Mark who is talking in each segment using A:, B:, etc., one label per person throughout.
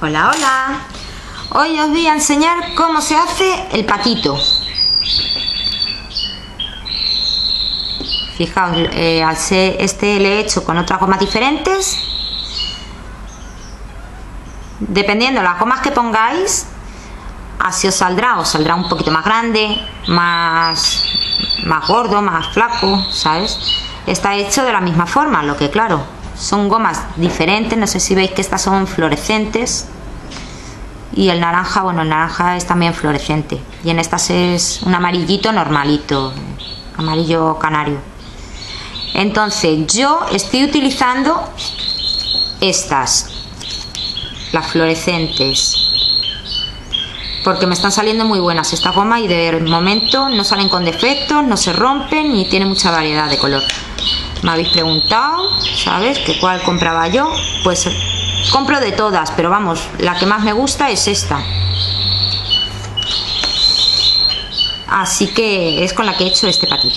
A: Hola, hola. Hoy os voy a enseñar cómo se hace el patito. Fijaos, al ser este le he hecho con otras gomas diferentes. Dependiendo de las gomas que pongáis, así os saldrá un poquito más grande, más gordo, más flaco, ¿sabes? Está hecho de la misma forma, lo que claro, son gomas diferentes. No sé si veis que estas son fluorescentes y el naranja, bueno, el naranja es también fluorescente, y en estas es un amarillito normalito, amarillo canario. Entonces yo estoy utilizando estas, las fluorescentes, porque me están saliendo muy buenas estas gomas y de momento no salen con defectos, no se rompen y tiene mucha variedad de color. Me habéis preguntado, ¿sabes? Que cuál compraba yo. Pues compro de todas, pero vamos, la que más me gusta es esta. Así que es con la que he hecho este patito.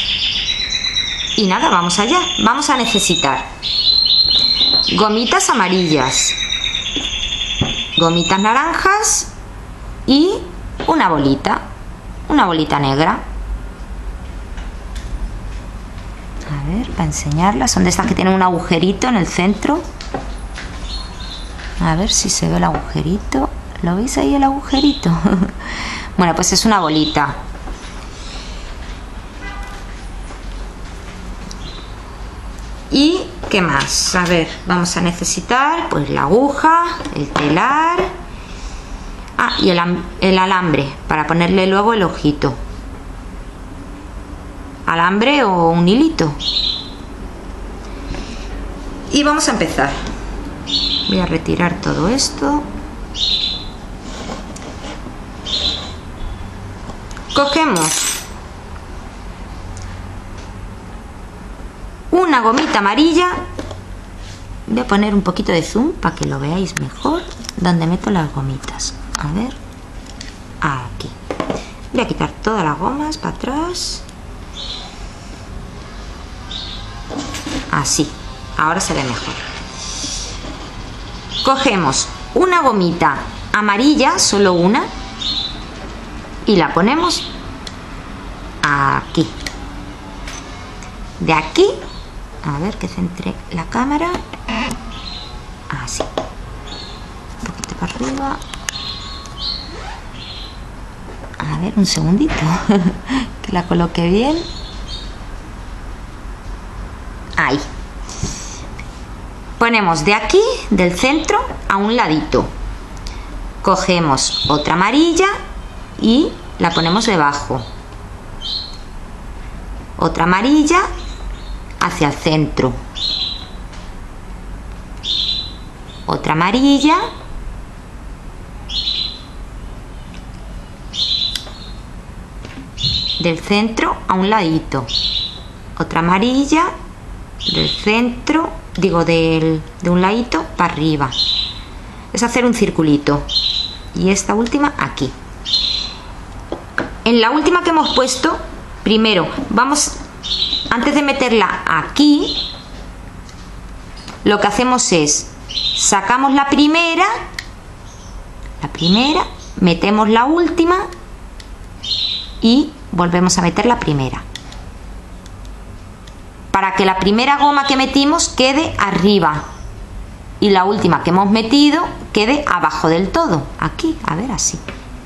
A: Y nada, vamos allá. Vamos a necesitar gomitas amarillas, gomitas naranjas y una bolita negra. A ver, para enseñarlas, son de estas que tienen un agujerito en el centro. A ver si se ve el agujerito. ¿Lo veis ahí, el agujerito? Bueno, pues es una bolita. ¿Y qué más? A ver, vamos a necesitar pues la aguja, el telar, y el alambre para ponerle luego el ojito. Alambre o un hilito. Y vamos a empezar. Voy a retirar todo esto. Cogemos una gomita amarilla. Voy a poner un poquito de zoom para que lo veáis mejor donde meto las gomitas. A ver, aquí. Voy a quitar todas las gomas para atrás. Así, ahora se ve mejor. Cogemos una gomita amarilla, solo una, y la ponemos aquí. De aquí, a ver que centre la cámara. Así. Un poquito para arriba. A ver, un segundito. Que la coloque bien. Ahí. Ponemos de aquí, del centro, a un ladito. Cogemos otra amarilla y la ponemos debajo. Otra amarilla hacia el centro. Otra amarilla. Del centro a un ladito. Otra amarilla del centro, digo de un ladito para arriba. Es hacer un circulito. Y esta última aquí. En la última que hemos puesto, primero vamos, antes de meterla aquí, lo que hacemos es sacamos la primera, metemos la última y volvemos a meter la primera, para que la primera goma que metimos quede arriba y la última que hemos metido quede abajo del todo. Aquí, a ver, así.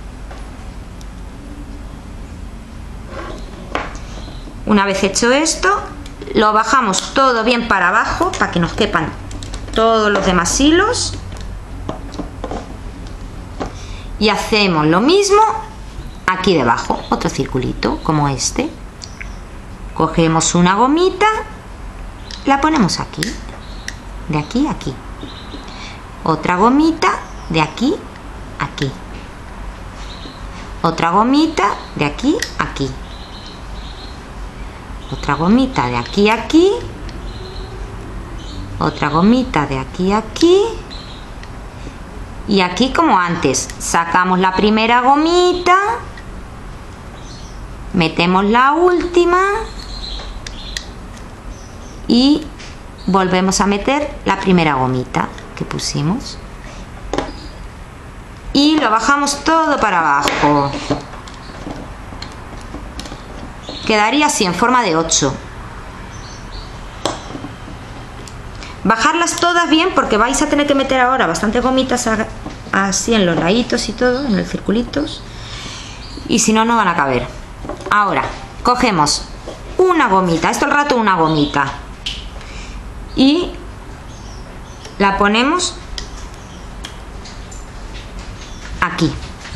A: Una vez hecho esto, lo bajamos todo bien para abajo para que nos quepan todos los demás hilos y hacemos lo mismo aquí debajo, otro circulito como este. Cogemos una gomita, la ponemos aquí, de aquí a aquí. Otra gomita de aquí a aquí. Otra gomita de aquí a aquí. Otra gomita de aquí a aquí. Otra gomita de aquí a aquí. Y aquí como antes, sacamos la primera gomita, metemos la última y volvemos a meter la primera gomita que pusimos. y lo bajamos todo para abajo. Quedaría así en forma de 8. Bajarlas todas bien porque vais a tener que meter ahora bastante gomitas así en los laditos y todo, en los circulitos, y si no, no van a caber. Ahora cogemos una gomita, esto el rato una gomita, y la ponemos aquí.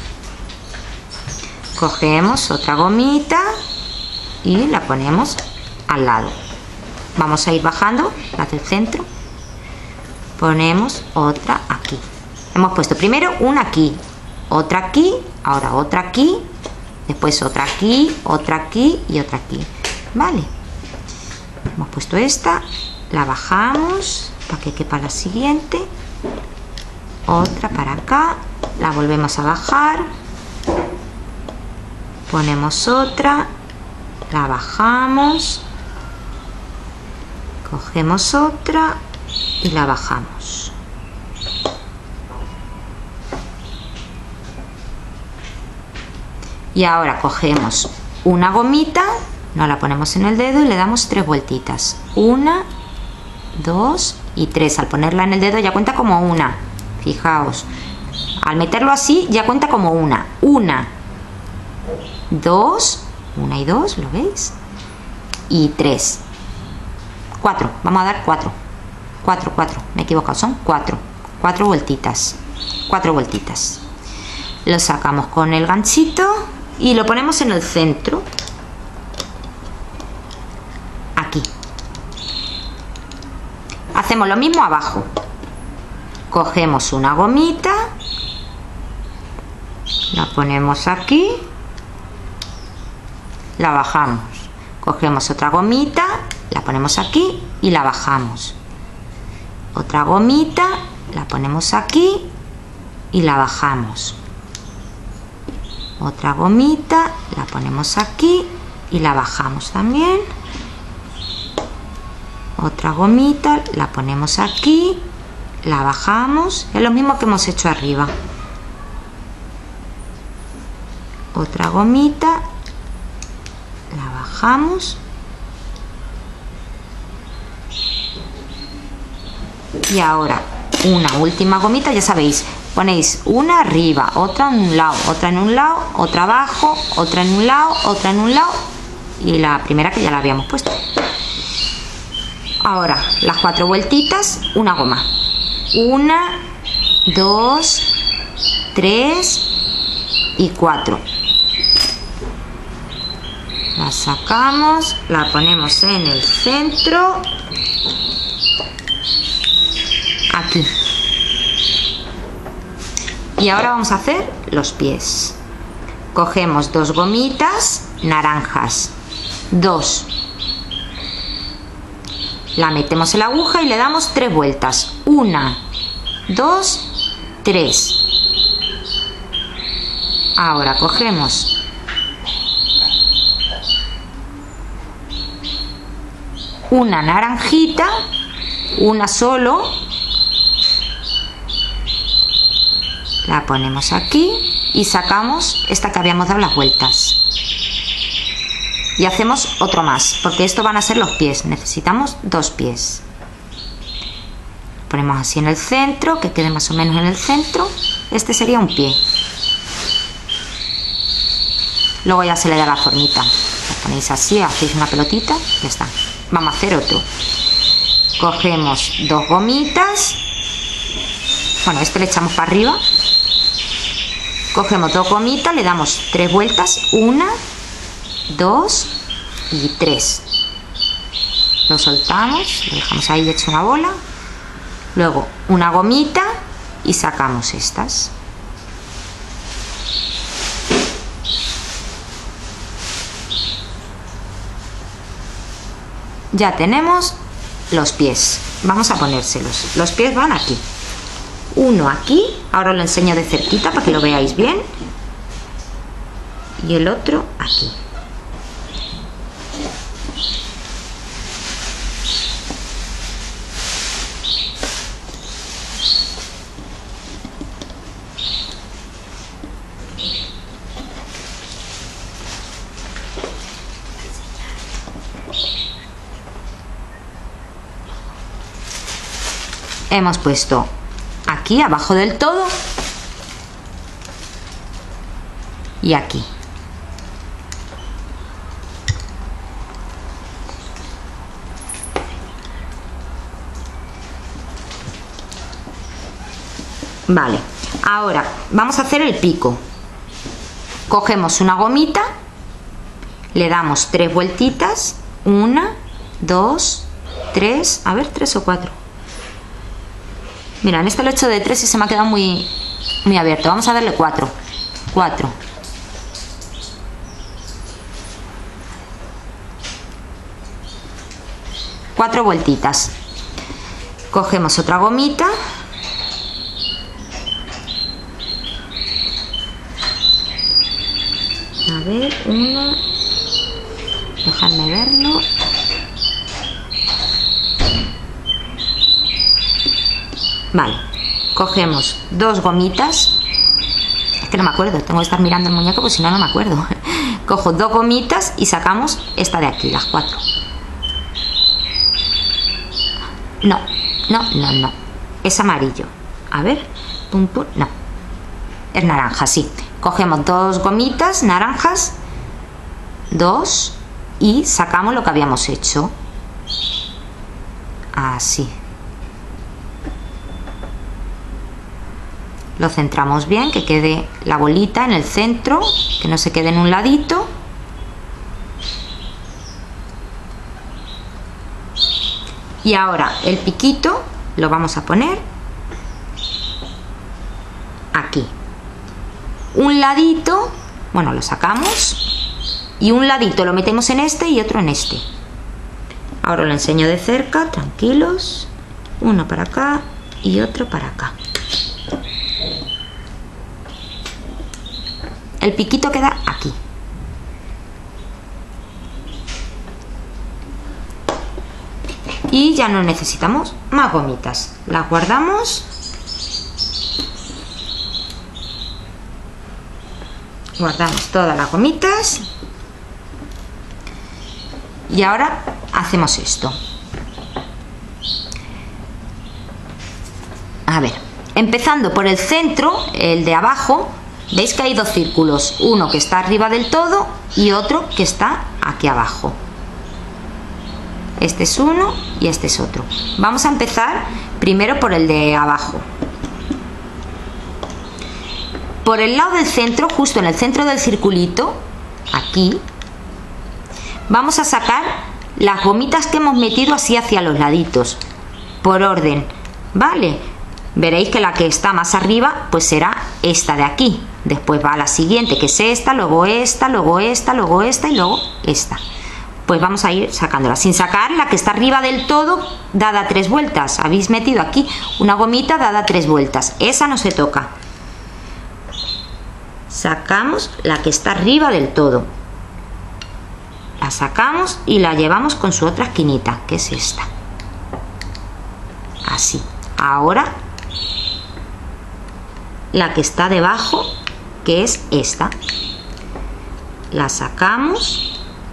A: Cogemos otra gomita y la ponemos al lado. Vamos a ir bajando la del centro. Ponemos otra aquí. Hemos puesto primero una aquí, otra aquí, ahora otra aquí, después otra aquí y otra aquí. Vale. Hemos puesto esta, la bajamos para que quepa la siguiente. Otra para acá, la volvemos a bajar. Ponemos otra, la bajamos. Cogemos otra y la bajamos. Y ahora cogemos una gomita, nos la ponemos en el dedo y le damos 3 vueltitas. 1, 2 y 3. Al ponerla en el dedo ya cuenta como una. Fijaos, al meterlo así ya cuenta como una. 1, 2, 1 y 2, ¿lo veis? Y 3. 4, vamos a dar 4. 4, me he equivocado, son 4 vueltitas. 4 vueltitas. Lo sacamos con el ganchito y lo ponemos en el centro. Aquí. Hacemos lo mismo abajo. Cogemos una gomita, la ponemos aquí, la bajamos. Cogemos otra gomita, la ponemos aquí y la bajamos. Otra gomita, la ponemos aquí y la bajamos. Otra gomita, la ponemos aquí y la bajamos también. Otra gomita, la ponemos aquí, la bajamos. Es lo mismo que hemos hecho arriba. Otra gomita, la bajamos. Y ahora una última gomita, ya sabéis, ponéis una arriba, otra en un lado, otra en un lado, otra abajo, otra en un lado, otra en un lado y la primera que ya la habíamos puesto. Ahora las 4 vueltitas, una goma. 1, 2, 3 y 4. La sacamos, la ponemos en el centro. Aquí. Y ahora vamos a hacer los pies. Cogemos 2 gomitas naranjas, 2. La metemos en la aguja y le damos 3 vueltas. 1, 2, 3. Ahora cogemos una naranjita, una solo, la ponemos aquí y sacamos esta que habíamos dado las vueltas y hacemos otro más porque esto van a ser los pies, necesitamos 2 pies. Ponemos así en el centro, que quede más o menos en el centro. Este sería un pie, luego ya se le da la formita, lo ponéis así, hacéis una pelotita, ya está. Vamos a hacer otro. Cogemos 2 gomitas, bueno, este le echamos para arriba. Cogemos 2 gomitas, le damos 3 vueltas, 1, 2 y 3. Lo soltamos, lo dejamos ahí hecho una bola. Luego una gomita y sacamos estas. Ya tenemos los pies. Vamos a ponérselos. Los pies van aquí. Uno aquí, ahora lo enseño de cerquita para que lo veáis bien. Y el otro aquí. hemos puesto aquí abajo del todo y aquí. Vale, ahora vamos a hacer el pico. Cogemos una gomita, le damos 3 vueltitas, 1, 2, 3, a ver, 3 o 4. Mira, en este lo he hecho de 3 y se me ha quedado muy abierto. Vamos a darle 4. 4. Cuatro vueltitas. Cogemos otra gomita. A ver, una. Dejadme verlo. Vale, cogemos 2 gomitas. Es que no me acuerdo, tengo que estar mirando el muñeco, pues si no, no me acuerdo. Cojo 2 gomitas y sacamos esta de aquí, las 4. No, no, no, no. Es amarillo. A ver, pum, pum, no. Es naranja, sí. Cogemos 2 gomitas naranjas, 2, y sacamos lo que habíamos hecho. Así. Lo centramos bien, que quede la bolita en el centro, que no se quede en un ladito. Y ahora el piquito lo vamos a poner aquí. Un ladito, bueno, lo sacamos y un ladito lo metemos en este y otro en este. Ahora lo enseño de cerca, tranquilos. Uno para acá y otro para acá. El piquito queda aquí. Y ya no necesitamos más gomitas. Las guardamos. Guardamos todas las gomitas. Y ahora hacemos esto. A ver, empezando por el centro, el de abajo, veis que hay 2 círculos. Uno que está arriba del todo y otro que está aquí abajo. Este es uno y este es otro. Vamos a empezar primero por el de abajo. Por el lado del centro, justo en el centro del circulito, aquí, vamos a sacar las gomitas que hemos metido así hacia los laditos, por orden, ¿vale? Veréis que la que está más arriba, pues será esta de aquí. Después va la siguiente, que es esta, luego esta, luego esta, luego esta y luego esta. Pues vamos a ir sacándola. Sin sacar la que está arriba del todo, dada 3 vueltas. Habéis metido aquí una gomita dada 3 vueltas. Esa no se toca. Sacamos la que está arriba del todo. La sacamos y la llevamos con su otra esquinita, que es esta. Así. Ahora la que está debajo, que es esta. La sacamos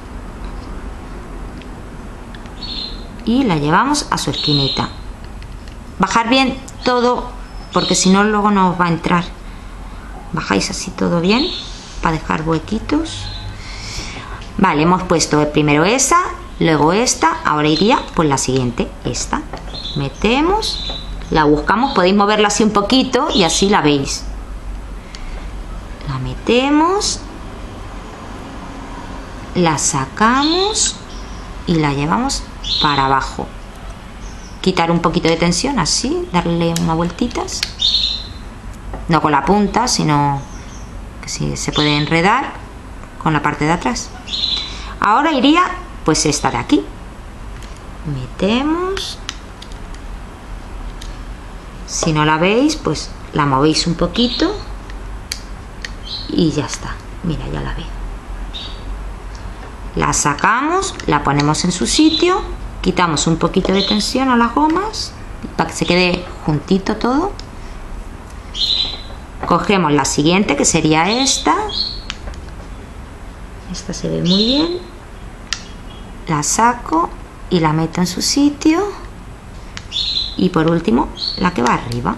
A: y la llevamos a su esquinita. Bajar bien todo, porque si no luego no os va a entrar. Bajáis así todo bien para dejar huequitos. Vale, hemos puesto primero esa, luego esta. Ahora iría pues la siguiente, esta. Metemos, la buscamos, podéis moverla así un poquito y así la veis. La metemos, la sacamos y la llevamos para abajo. Quitar un poquito de tensión, así, darle unas vueltitas, no con la punta, sino que si se puede enredar con la parte de atrás. Ahora iría pues esta de aquí. Metemos, si no la veis pues la movéis un poquito y ya está. Mira, ya la veo. La sacamos, la ponemos en su sitio, quitamos un poquito de tensión a las gomas para que se quede juntito todo. Cogemos la siguiente, que sería esta. Esta se ve muy bien. La saco y la meto en su sitio. y por último la que va arriba.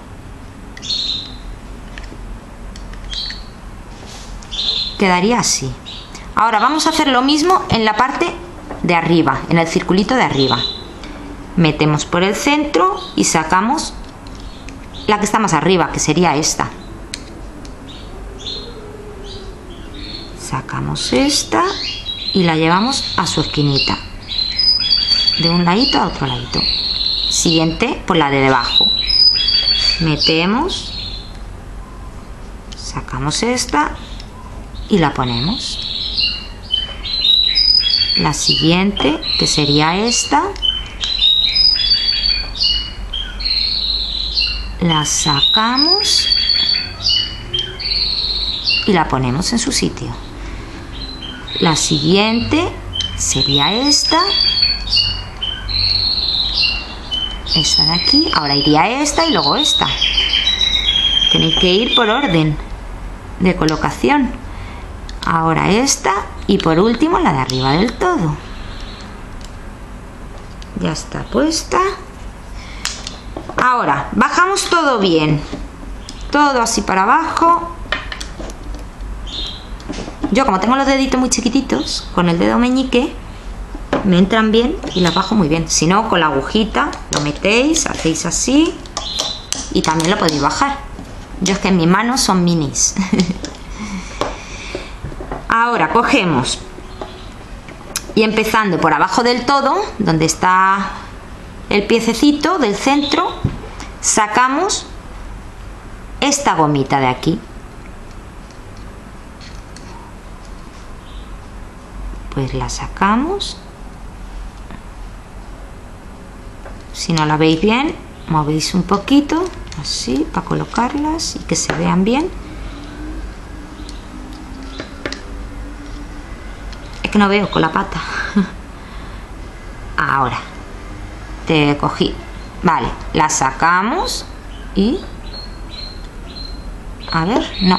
A: Quedaría así. Ahora vamos a hacer lo mismo en la parte de arriba, en el circulito de arriba. Metemos por el centro y sacamos la que está más arriba, que sería esta. Sacamos esta y la llevamos a su esquinita, de un ladito a otro ladito. Siguiente por la de debajo. Metemos, sacamos esta y la ponemos. La siguiente, que sería esta, la sacamos y la ponemos en su sitio. La siguiente sería esta de aquí. Ahora iría esta y luego esta. Tenéis que ir por orden de colocación. Ahora esta y por último la de arriba del todo. Ya está puesta. Ahora bajamos todo bien, todo así para abajo. Yo, como tengo los deditos muy chiquititos, con el dedo meñique me entran bien y las bajo muy bien. Si no, con la agujita lo metéis, hacéis así y también lo podéis bajar. Yo es que mis manos son minis. Ahora cogemos y empezando por abajo del todo, donde está el piececito del centro, sacamos esta gomita de aquí. Pues la sacamos. Si no la veis bien, movéis un poquito así para colocarlas y que se vean bien. Es que no veo con la pata. Ahora te cogí, vale, la sacamos y a ver, no,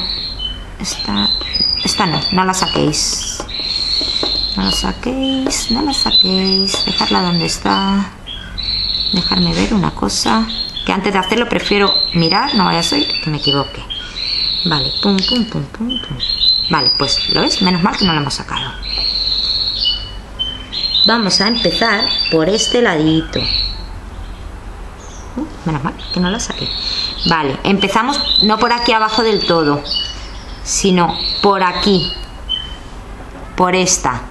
A: esta no la saquéis. No la saquéis, no la saquéis, dejarla donde está. Dejarme ver una cosa, que antes de hacerlo prefiero mirar, no vaya a ser que me equivoque. Vale, pum, pum, pum, pum, pum. Vale, pues, ¿lo ves? Menos mal que no lo hemos sacado. Vamos a empezar por este ladito. Menos mal que no la saqué. Vale, empezamos no por aquí abajo del todo, sino por aquí, por esta.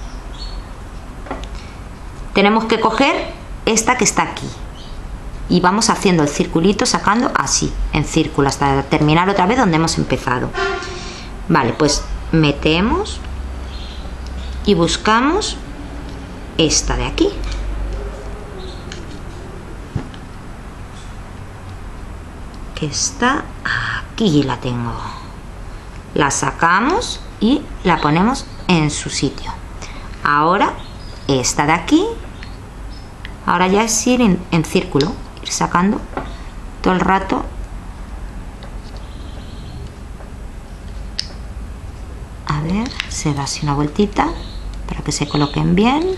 A: Tenemos que coger esta que está aquí y vamos haciendo el circulito, sacando así en círculo hasta terminar otra vez donde hemos empezado. Vale, pues metemos y buscamos esta de aquí. Que está aquí, la tengo. La sacamos y la ponemos en su sitio. Ahora esta de aquí. Ahora ya es ir en círculo, ir sacando todo el rato. A ver, se da así una vueltita para que se coloquen bien.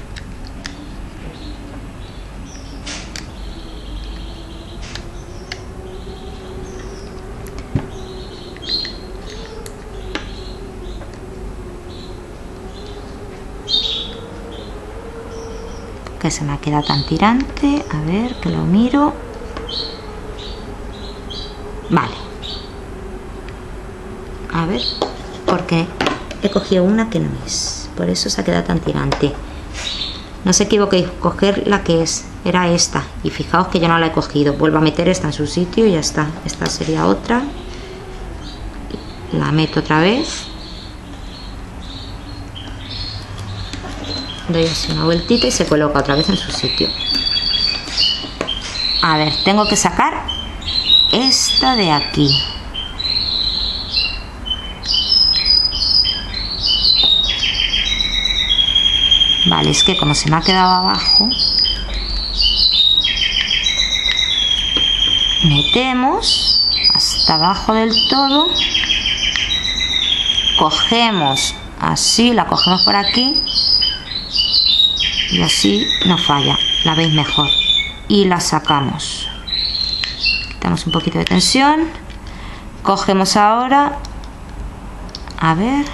A: Que se me ha quedado tan tirante, a ver, que lo miro. Vale, a ver, porque he cogido una que no es, por eso se ha quedado tan tirante. No os equivoquéis, coger la que es, era esta, y fijaos que yo no la he cogido. Vuelvo a meter esta en su sitio y ya está. Esta sería otra, la meto otra vez, doy así una vueltita y se coloca otra vez en su sitio. A ver, tengo que sacar esta de aquí. Vale, es que como se me ha quedado abajo, metemos hasta abajo del todo, cogemos así, la cogemos por aquí y así no falla, la veis mejor. y la sacamos. Quitamos un poquito de tensión. Cogemos ahora, a ver,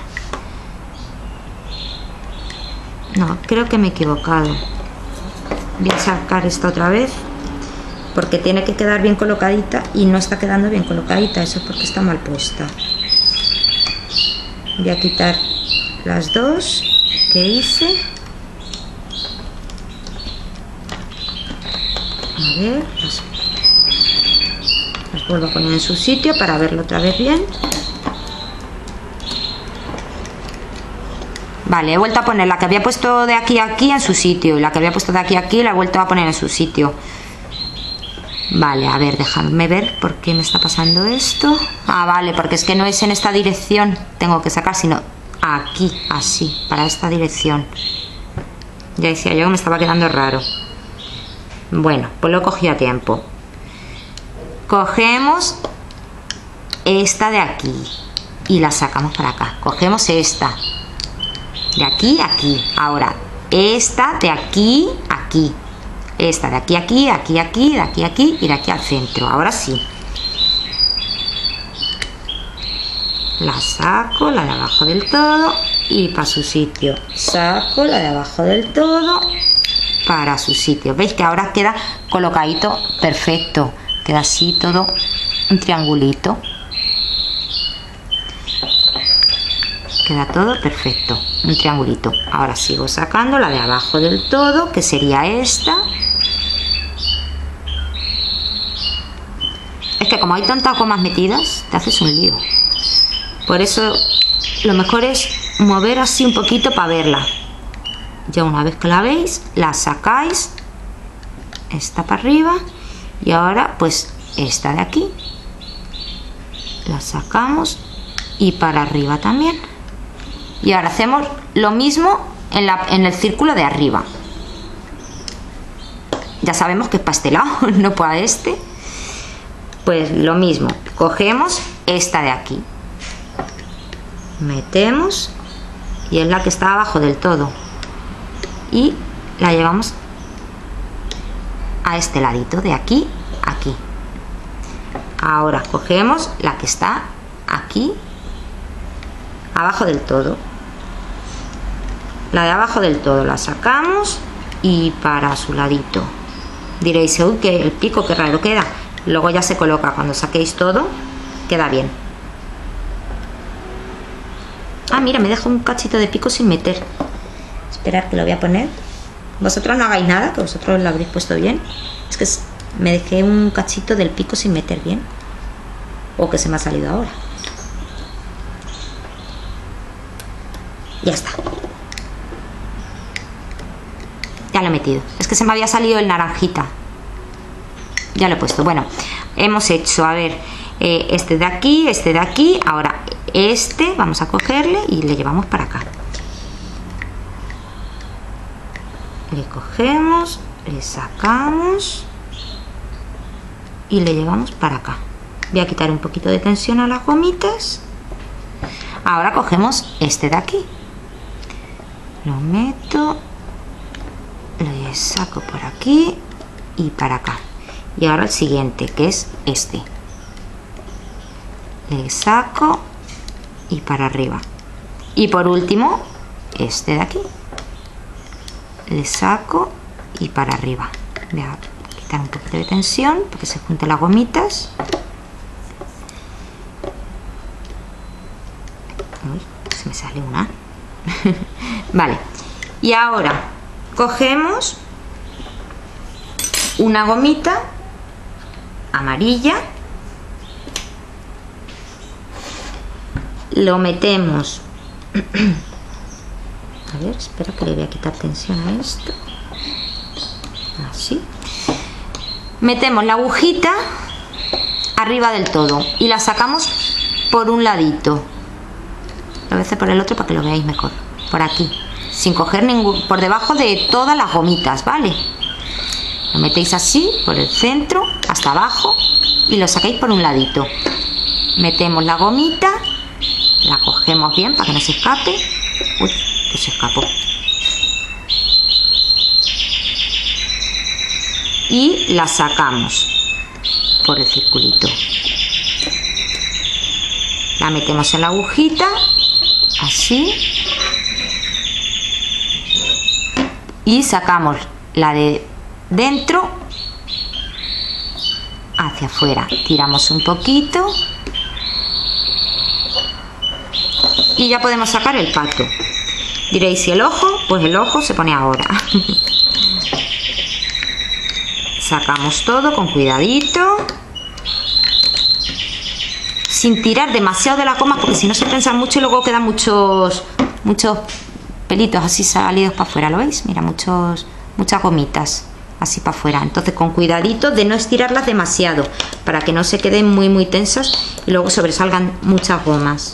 A: no, creo que me he equivocado. Voy a sacar esta otra vez porque tiene que quedar bien colocadita y no está quedando bien colocadita. Eso es porque está mal puesta. Voy a quitar las dos que hice. A ver, las vuelvo a poner en su sitio para verlo otra vez bien. Vale, he vuelto a poner la que había puesto de aquí a aquí en su sitio y la que había puesto de aquí a aquí la he vuelto a poner en su sitio. Vale, a ver, déjame ver por qué me está pasando esto. Ah, vale, porque es que no es en esta dirección tengo que sacar, sino aquí, así, para esta dirección. Ya decía yo que me estaba quedando raro. Bueno, pues lo cogí a tiempo. Cogemos esta de aquí y la sacamos para acá. Cogemos esta de aquí a aquí. Ahora esta de aquí a aquí. Esta de aquí a aquí, aquí a aquí, de aquí a aquí y de aquí al centro. Ahora sí. La saco, la de abajo del todo y para su sitio. Saco la de abajo del todo para su sitio. ¿Veis que ahora queda colocadito perfecto? Queda así todo un triangulito. Queda todo perfecto, un triangulito. Ahora sigo sacando la de abajo del todo, que sería esta. Es que como hay tantas gomas metidas, te haces un lío. Por eso lo mejor es mover así un poquito para verla. Ya una vez que la veis, la sacáis, esta para arriba, y ahora pues esta de aquí la sacamos y para arriba también. Y ahora hacemos lo mismo en el círculo de arriba. Ya sabemos que es para este lado, no para este. Pues lo mismo, cogemos esta de aquí, metemos y es la que está abajo del todo y la llevamos a este ladito de aquí a aquí. Ahora cogemos la que está aquí abajo del todo, la de abajo del todo la sacamos y para su ladito. Diréis, uy, que el pico qué raro queda. Luego ya se coloca, cuando saquéis todo queda bien. Ah, mira, me dejo un cachito de pico sin meter. Esperar que lo voy a poner. Vosotros no hagáis nada, que vosotros lo habréis puesto bien. Es que me dejé un cachito del pico sin meter bien, o que se me ha salido ahora. Ya está. Ya lo he metido. Es que se me había salido el naranjita. Ya lo he puesto. Bueno, hemos hecho, a ver, este de aquí, ahora este, vamos a cogerle y le llevamos para acá. Le cogemos, le sacamos y le llevamos para acá. Voy a quitar un poquito de tensión a las gomitas. Ahora cogemos este de aquí. Lo meto, le saco por aquí y para acá. Y ahora el siguiente, que es este. Le saco y para arriba. Y por último, este de aquí. Le saco y para arriba. Voy a quitar un poquito de tensión para que se junten las gomitas. Uy, se me sale una. Vale. Y ahora cogemos una gomita amarilla, lo metemos. A ver, espera que le voy a quitar tensión a esto. Así. Metemos la agujita arriba del todo y la sacamos por un ladito. Lo voy a hacer por el otro para que lo veáis mejor. Por aquí, sin coger ningún, por debajo de todas las gomitas, ¿vale? Lo metéis así por el centro hasta abajo y lo sacáis por un ladito. Metemos la gomita, la cogemos bien para que no se escape. Uy, que se escapó. y la sacamos por el circulito. La metemos en la agujita, así, y sacamos la de dentro hacia afuera. Tiramos un poquito y ya podemos sacar el pato. Diréis, ¿y el ojo? Pues el ojo se pone ahora. Sacamos todo con cuidadito, sin tirar demasiado de las gomas, porque si no se prensan mucho y luego quedan muchos pelitos así salidos para afuera. ¿Lo veis? Mira, muchas gomitas así para afuera. Entonces con cuidadito de no estirarlas demasiado, para que no se queden muy tensas y luego sobresalgan muchas gomas.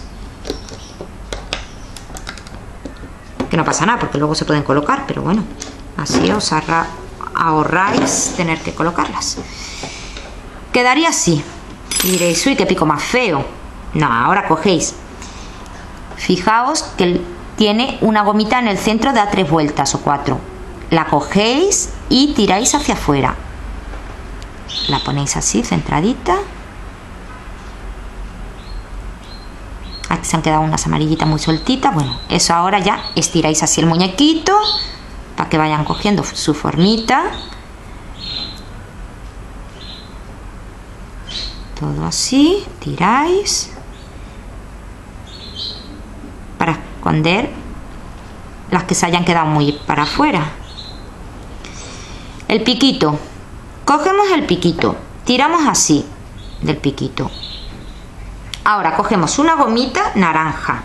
A: Que no pasa nada, porque luego se pueden colocar, pero bueno, así os ahorráis tener que colocarlas. Quedaría así. Y diréis, uy, qué pico más feo. No, ahora cogéis, fijaos que tiene una gomita en el centro, da 3 vueltas o 4. La cogéis y tiráis hacia afuera. La ponéis así, centradita. Aquí se han quedado unas amarillitas muy sueltitas. Bueno, eso ahora ya estiráis así el muñequito para que vayan cogiendo su formita. Todo así, tiráis para esconder las que se hayan quedado muy para afuera. El piquito, cogemos el piquito, tiramos así del piquito. Ahora cogemos una gomita naranja,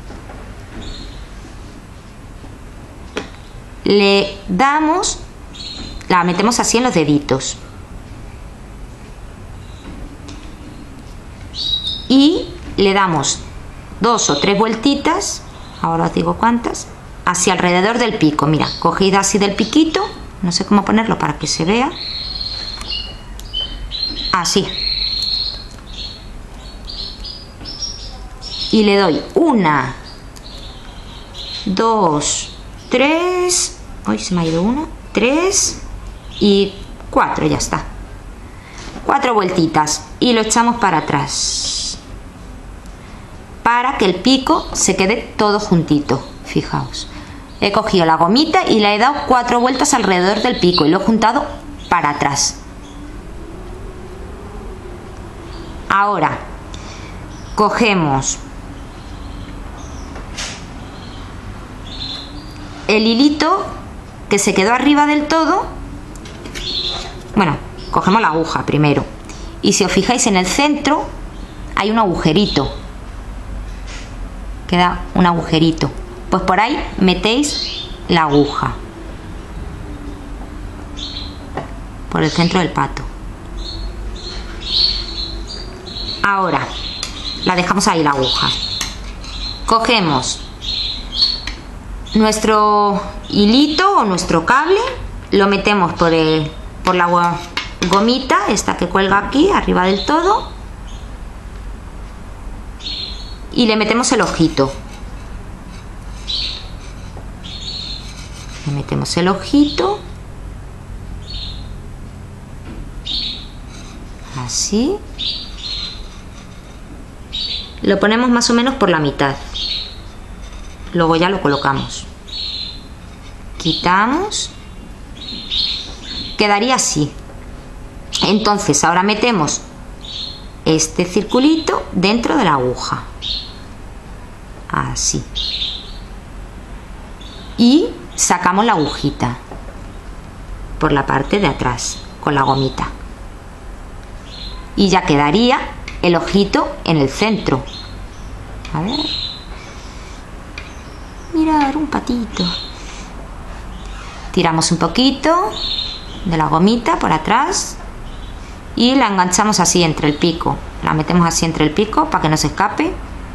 A: le damos, la metemos así en los deditos y le damos 2 o 3 vueltitas, ahora os digo cuántas, hacia alrededor del pico. Mira, cogéis así del piquito, no sé cómo ponerlo para que se vea, así, y le doy 1, 2, 3, hoy se me ha ido 1, 3 y 4, ya está, 4 vueltitas y lo echamos para atrás para que el pico se quede todo juntito. Fijaos, he cogido la gomita y le he dado 4 vueltas alrededor del pico y lo he juntado para atrás. Ahora cogemos el hilito que se quedó arriba del todo. Bueno, cogemos la aguja primero y si os fijáis en el centro hay un agujerito, queda un agujerito, pues por ahí metéis la aguja por el centro del pato. Ahora la dejamos ahí la aguja, cogemos nuestro hilito o nuestro cable, lo metemos por la gomita esta que cuelga aquí arriba del todo y le metemos el ojito. Le metemos el ojito así, lo ponemos más o menos por la mitad, luego ya lo colocamos, quitamos, quedaría así. Entonces ahora metemos este circulito dentro de la aguja, así, y sacamos la agujita por la parte de atrás con la gomita y ya quedaría el ojito en el centro. A ver, mirad, un patito. Tiramos un poquito de la gomita por atrás y la enganchamos así entre el pico, la metemos así entre el pico para que no se escape,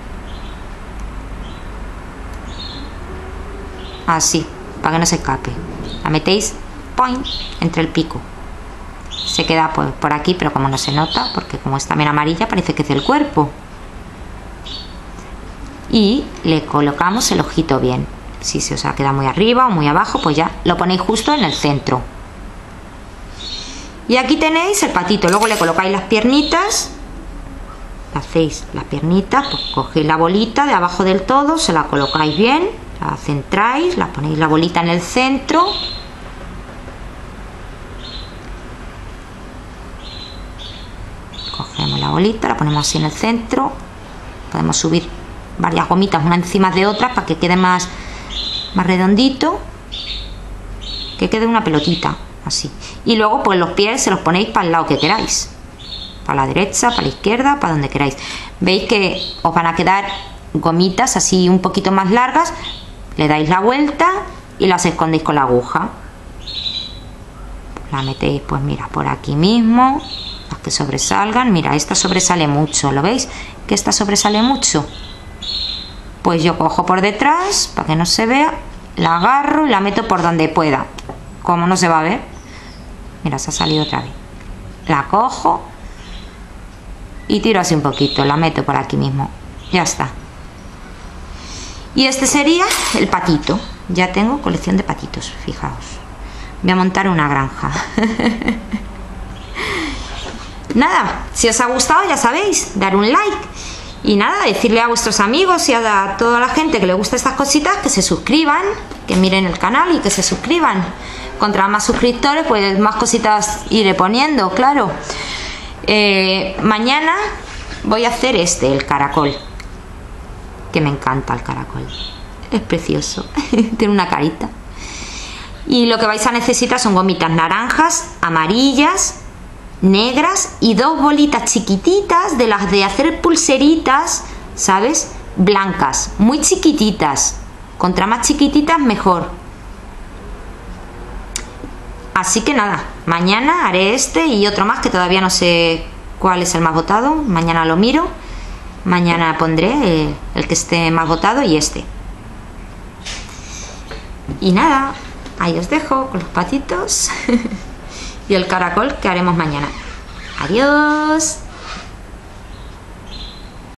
A: así, para que no se escape, la metéis point entre el pico, se queda por aquí, pero como no se nota porque como es también amarilla parece que es del cuerpo, y le colocamos el ojito bien. Si se os ha quedado muy arriba o muy abajo, pues ya lo ponéis justo en el centro. Y aquí tenéis el patito. Luego le colocáis las piernitas. Hacéis las piernitas, pues cogéis la bolita de abajo del todo, se la colocáis bien, la centráis, la ponéis la bolita en el centro. Cogemos la bolita, la ponemos así en el centro. Podemos subir varias gomitas una encima de otras para que quede más redondito, que quede una pelotita así. Y luego pues los pies se los ponéis para el lado que queráis, para la derecha, para la izquierda, para donde queráis. Veis que os van a quedar gomitas así un poquito más largas, le dais la vuelta y las escondéis con la aguja. La metéis pues mira por aquí mismo, las que sobresalgan. Mira, esta sobresale mucho, ¿lo veis? Que esta sobresale mucho. Pues yo cojo por detrás para que no se vea, la agarro y la meto por donde pueda. Como no se va a ver, mira, se ha salido otra vez. La cojo y tiro así un poquito, la meto por aquí mismo, ya está. Y este sería el patito. Ya tengo colección de patitos, fijaos. Voy a montar una granja. Nada, si os ha gustado ya sabéis, dar un like. Y nada, decirle a vuestros amigos y a toda la gente que le gusta estas cositas que se suscriban, que miren el canal y que se suscriban. Contra más suscriptores, pues más cositas iré poniendo, claro. Mañana voy a hacer el caracol, que me encanta el caracol, es precioso. Tiene una carita. Y lo que vais a necesitar son gomitas naranjas, amarillas, negras y dos bolitas chiquititas de las de hacer pulseritas, ¿sabes? Blancas, muy chiquititas. Contra más chiquititas mejor. Así que nada, mañana haré este y otro más que todavía no sé cuál es el más votado. Mañana lo miro. Mañana pondré el que esté más votado y este. Y nada, ahí os dejo con los patitos y el caracol que haremos mañana. Adiós.